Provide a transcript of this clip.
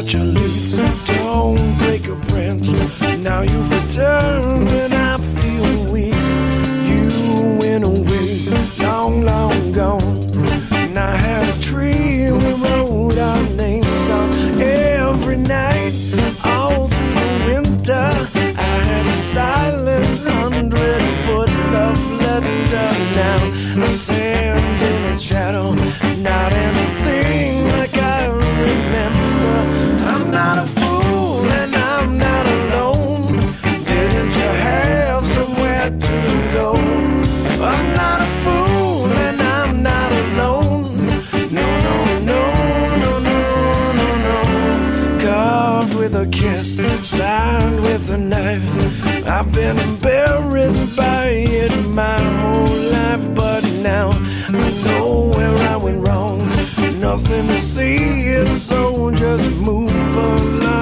such a leaf. Don't break a branch. Now you've returned and I feel weak. You went away, long, long gone. And I had a tree, we wrote our names on every night, all through the winter. I had a silent 100-foot love letter. Now I stand in a shadow, not anything like I remember. I'm not a fool and I'm not alone. Didn't you have somewhere to go? I'm not a fool and I'm not alone. No, no, no, no, no, no, no. Carved with a kiss, signed with a knife. I've been embarrassed by it my whole life, but now I know where I went wrong. Nothing to see, so just move along.